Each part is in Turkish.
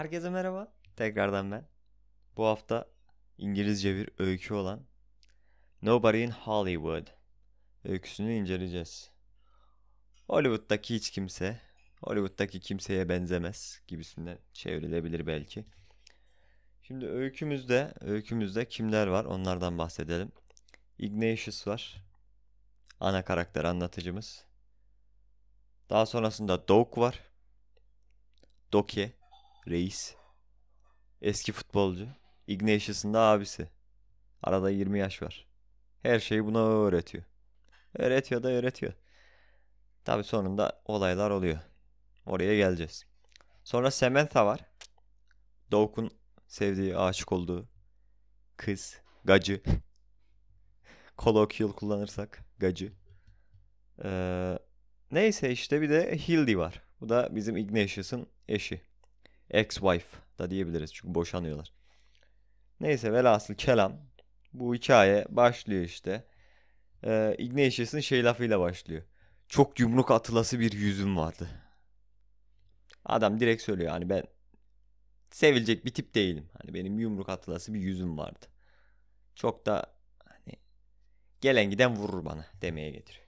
Herkese merhaba. Tekrardan ben. Bu hafta İngilizce bir öykü olan Nobody in Hollywood öyküsünü inceleyeceğiz. Hollywood'daki hiç kimse, Hollywood'daki kimseye benzemez gibisinden çevrilebilir belki. Şimdi öykümüzde kimler var onlardan bahsedelim. Ignatius var. Ana karakter anlatıcımız. Daha sonrasında Doug var. Doke, reis. Eski futbolcu. Ignatius'ın da abisi. Arada 20 yaş var. Her şeyi buna öğretiyor. Öğretiyor da öğretiyor. Tabi sonunda olaylar oluyor. Oraya geleceğiz. Sonra Samantha var. Doug'un sevdiği, aşık olduğu kız. Gacı. Colloquial kullanırsak gacı. Ee, neyse işte bir de Hildy var. Bu da bizim Ignatius'ın eşi. Ex-wife da diyebiliriz çünkü boşanıyorlar. Neyse velhasıl kelam. Bu hikaye başlıyor işte. Ignatius'ın şey lafıyla başlıyor. Çok yumruk atılası bir yüzüm vardı. Adam direkt söylüyor hani ben sevilecek bir tip değilim. Hani benim yumruk atılası bir yüzüm vardı. Çok da hani gelen giden vurur bana demeye getiriyor.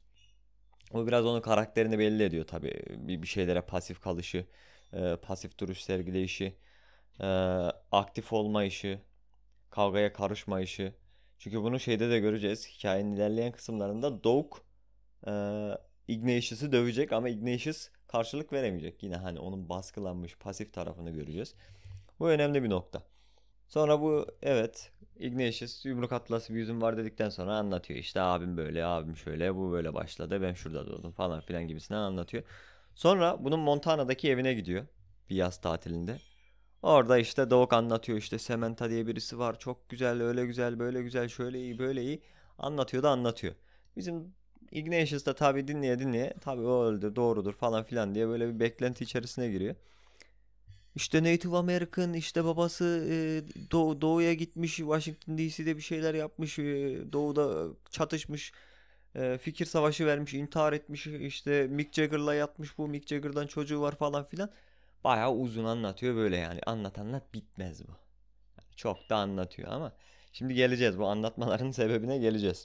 O biraz onun karakterini belli ediyor tabii. Bir şeylere pasif kalışı, pasif duruş sergileyişi, e, aktif olma işi, kavgaya karışma işi. Çünkü bunu şeyde de göreceğiz. Hikayenin ilerleyen kısımlarında Doug e, Ignatius'ı dövecek ama Ignatius karşılık veremeyecek. Yine hani onun baskılanmış pasif tarafını göreceğiz. Bu önemli bir nokta. Sonra bu evet Ignatius yumruk atlası bir yüzüm var dedikten sonra anlatıyor. İşte abim böyle, abim şöyle, bu böyle başladı. Ben şurada doğdum falan filan gibisinden anlatıyor. Sonra bunun Montana'daki evine gidiyor. Bir yaz tatilinde. Orada işte Doğuk anlatıyor işte Samantha diye birisi var. Çok güzel, öyle güzel, böyle güzel, şöyle iyi, böyle iyi. Anlatıyor da anlatıyor. Bizim Ignatius da tabii dinleye dinleye tabii o öldü doğrudur falan filan diye böyle bir beklenti içerisine giriyor. İşte Native American işte babası doğuya gitmiş Washington DC'de bir şeyler yapmış doğuda çatışmış fikir savaşı vermiş intihar etmiş işte Mick Jagger'la yatmış bu Mick Jagger'dan çocuğu var falan filan. Bayağı uzun anlatıyor böyle yani anlat bitmez bu. Çok da anlatıyor ama şimdi geleceğiz bu anlatmaların sebebine geleceğiz.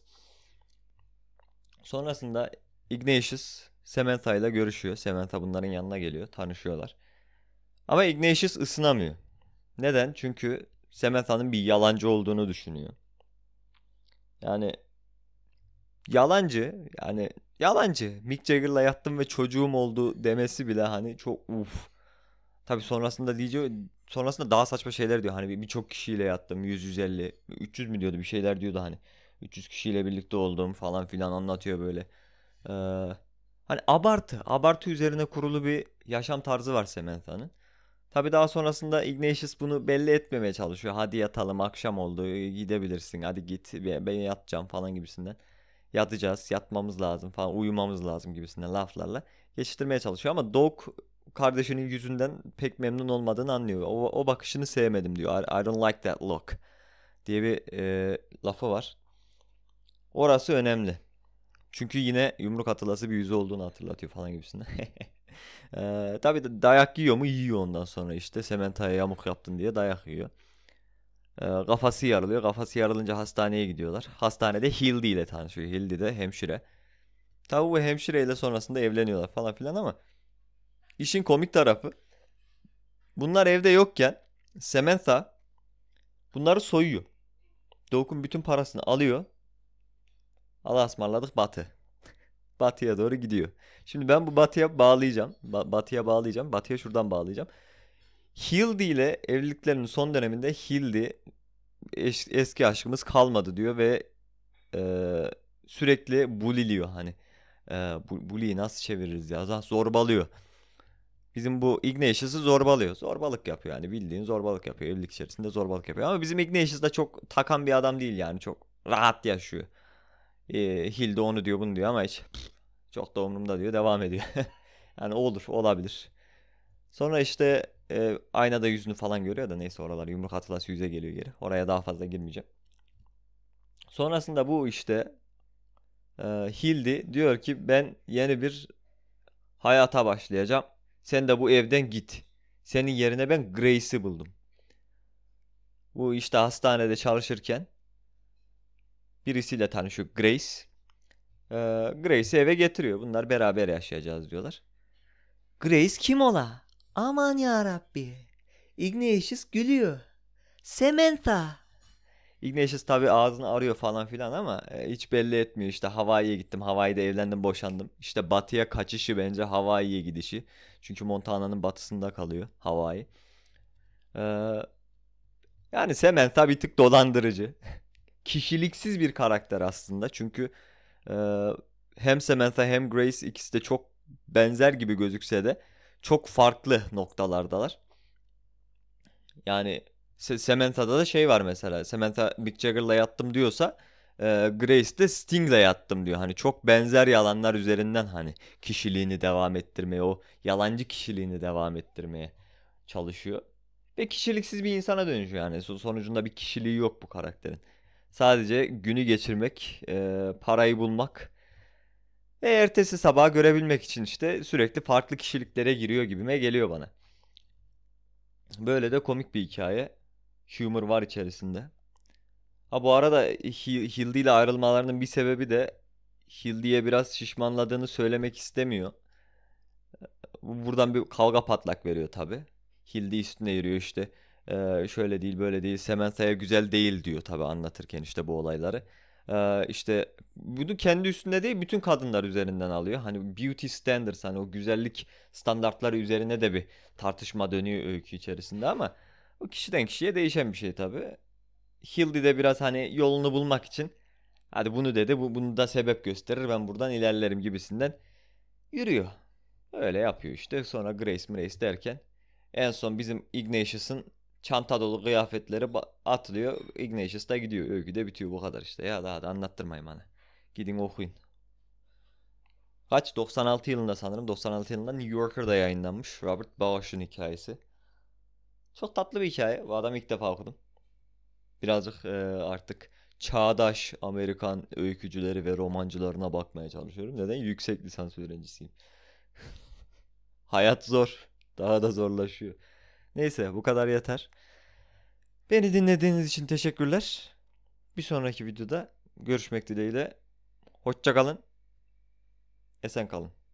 Sonrasında Ignatius Samantha ile görüşüyor. Samantha bunların yanına geliyor tanışıyorlar. Ama Ignatius ısınamıyor. Neden? Çünkü Samantha'nın bir yalancı olduğunu düşünüyor. Yani yalancı. Mick Jagger'la yattım ve çocuğum oldu demesi bile hani çok uf. Tabii sonrasında daha saçma şeyler diyor. Hani birçok kişiyle yattım. 150, 300 mü diyordu bir şeyler diyordu hani. 300 kişiyle birlikte olduğum falan filan anlatıyor böyle. Ee, hani abartı üzerine kurulu bir yaşam tarzı var Samantha'nın. Tabii daha sonrasında Ignatius bunu belli etmemeye çalışıyor. Hadi yatalım akşam oldu gidebilirsin hadi git ben yatacağım falan gibisinden. Yatacağız yatmamız lazım falan uyumamız lazım gibisinden laflarla geçiştirmeye çalışıyor. Ama Doug kardeşinin yüzünden pek memnun olmadığını anlıyor. O bakışını sevmedim diyor. I don't like that look diye bir lafı var. Orası önemli. Çünkü yine yumruk atılası bir yüzü olduğunu hatırlatıyor falan gibisinden. Tabii de dayak yiyor mu? Yiyor ondan sonra işte. Sementa'ya yamuk yaptın diye dayak yiyor. Kafası yarılıyor. Kafası yarılınca hastaneye gidiyorlar. Hastanede Hildy ile tanışıyor. Hildy de hemşire. Tabii bu hemşireyle sonrasında evleniyorlar falan filan ama işin komik tarafı bunlar evde yokken Samantha bunları soyuyor. Doğuk'un bütün parasını alıyor. Allah'a ısmarladık Batı. Batı'ya doğru gidiyor. Şimdi ben bu Batı'ya bağlayacağım. Batı'ya bağlayacağım. Batı'ya şuradan bağlayacağım. Hildy ile evliliklerinin son döneminde Hildy eski aşkımız kalmadı diyor ve e, sürekli buliliyor hani. Bully'yi nasıl çeviririz ya? Zorbalıyor. Bizim bu Ignatius'ı zorbalıyor. Zorbalık yapıyor yani bildiğin zorbalık yapıyor. Evlilik içerisinde zorbalık yapıyor. Ama bizim Ignatius da çok takan bir adam değil yani. Çok rahat yaşıyor. Hilde onu diyor bunu diyor ama hiç çok da umurumda diyor. Devam ediyor. Yani olur olabilir. Sonra işte aynada yüzünü falan görüyor da neyse oralar yumruk atılası yüze geliyor geri. Oraya daha fazla girmeyeceğim. Sonrasında bu işte Hildi diyor ki ben yeni bir hayata başlayacağım. Sen de bu evden git. Senin yerine ben Grace'i buldum. Bu işte hastanede çalışırken birisiyle tanışıyor, Grace. Grace'i eve getiriyor. Bunlar beraber yaşayacağız diyorlar. Grace kim ola? Aman ya Rabbi. Ignatius gülüyor. Samantha. Ignatius tabii ağzını arıyor falan filan ama hiç belli etmiyor. İşte Hawaii'ye gittim. Hawaii'de evlendim, boşandım. İşte batıya kaçışı bence Hawaii'ye gidişi. Çünkü Montana'nın batısında kalıyor Hawaii. Ee, Yani Samantha bir tık dolandırıcı. Kişiliksiz bir karakter aslında. Çünkü e, hem Samantha hem Grace ikisi de çok benzer gibi gözükse de çok farklı noktalardalar. Yani Samantha'da da şey var mesela. Samantha Mick Jagger'la yattım diyorsa Grace de Sting'le yattım diyor. Hani çok benzer yalanlar üzerinden hani kişiliğini devam ettirmeye, o yalancı kişiliğini devam ettirmeye çalışıyor. Ve kişiliksiz bir insana dönüşüyor yani. Sonucunda bir kişiliği yok bu karakterin. Sadece günü geçirmek, parayı bulmak ve ertesi sabah görebilmek için işte sürekli farklı kişiliklere giriyor gibime geliyor bana. Böyle de komik bir hikaye. Humor var içerisinde. Ha bu arada Hildy ile ayrılmalarının bir sebebi de Hildy'ye biraz şişmanladığını söylemek istemiyor. Buradan bir kavga patlak veriyor tabi. Hildy üstüne yürüyor işte. Şöyle değil böyle değil. Samantha'ya güzel değil diyor tabi anlatırken işte bu olayları. İşte bunu kendi üstünde değil bütün kadınlar üzerinden alıyor. Hani beauty standards hani o güzellik standartları üzerine de bir tartışma dönüyor öykü içerisinde ama o kişiden kişiye değişen bir şey tabi. Hildy de biraz hani yolunu bulmak için hadi bunu dedi bunu da sebep gösterir ben buradan ilerlerim gibisinden yürüyor. Öyle yapıyor işte. Sonra Grace derken en son bizim Ignatius'ın çanta dolu kıyafetleri atlıyor. Ignatius da gidiyor. Öykü de bitiyor bu kadar işte. Ya daha da anlattırmayayım bana. Gidin okuyun. Kaç? 96 yılında sanırım. 96 yılında New Yorker'da yayınlanmış. Robert Bausch'un hikayesi. Çok tatlı bir hikaye. Bu adamı ilk defa okudum. Birazcık artık çağdaş Amerikan öykücüleri ve romancılarına bakmaya çalışıyorum. Neden? Yüksek lisans öğrencisiyim. Hayat zor. Daha da zorlaşıyor. Neyse bu kadar yeter. Beni dinlediğiniz için teşekkürler. Bir sonraki videoda görüşmek dileğiyle. Hoşça kalın. Esen kalın.